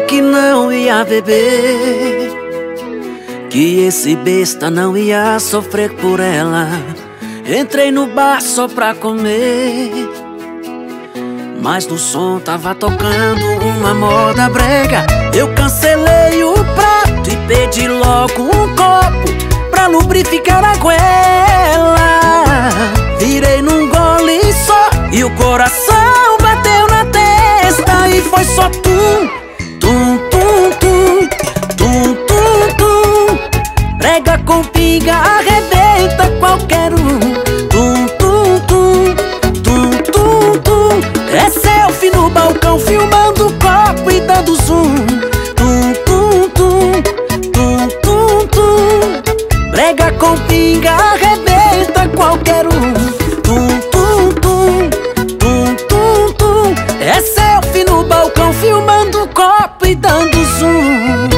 que não ia beber, que esse besta não ia sofrer por ela. Entrei no bar só pra comer, mas no som tava tocando uma moda brega. Eu cancelei o prato e pedi logo um copo pra lubrificar a goela. Virei num gole só e o coração bateu na testa. E foi só tum, tum, tum, tum, tum, tum, tum. Brega com pinga arrebenta qualquer um. Tum, tum, tum, tum, tum, tum. É selfie no balcão filmando o copo e dando zoom. Tum, tum, tum, tum, tum, tum. Brega com pinga arrebenta qualquer um. Tum, tum, tum, tum, tum, tum. É selfie no balcão filmando o copo e dando zoom.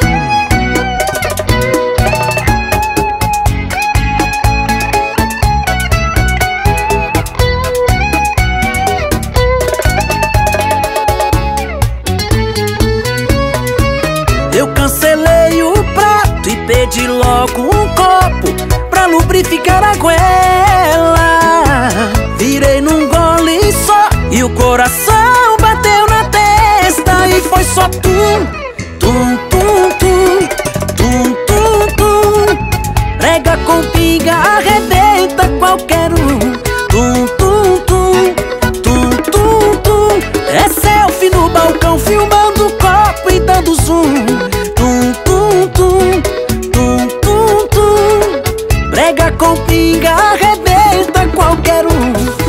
Eu cancelei o prato e pedi logo um copo pra lubrificar a goela. Virei num gole só e o coração bateu na testa. E foi só tum, tum, tum, tum, tum, tum, tum. Brega com pinga arrebenta qualquer um. Tum, tum, tum, tum, tum, tum. É selfie no balcão filmando o copo e dando zoom. Tum, tum, tum, tum, tum, tum. Brega com pinga arrebenta qualquer um.